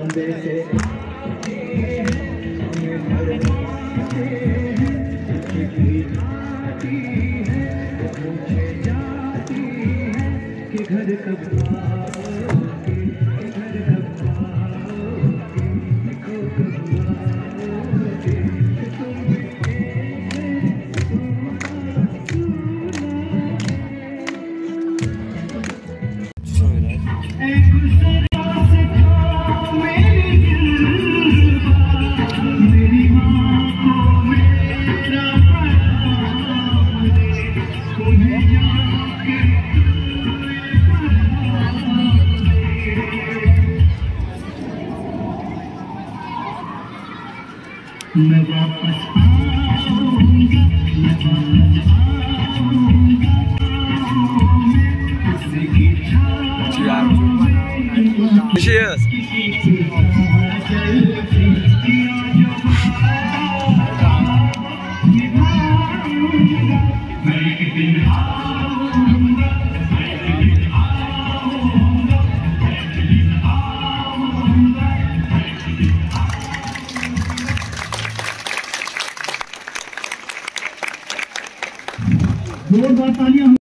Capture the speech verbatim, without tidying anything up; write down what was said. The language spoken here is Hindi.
बंदे से आते हैं, हमें भरमाते हैं, चिट्ठी आती है, पूछे जाती है कि घर कब आओगे, घर कब आओगे, देखो कब आओगे, तुम मैं वापस आऊंगा, मैं वापस आऊंगा, जिंदगी Cheers. जोरदार तालियां।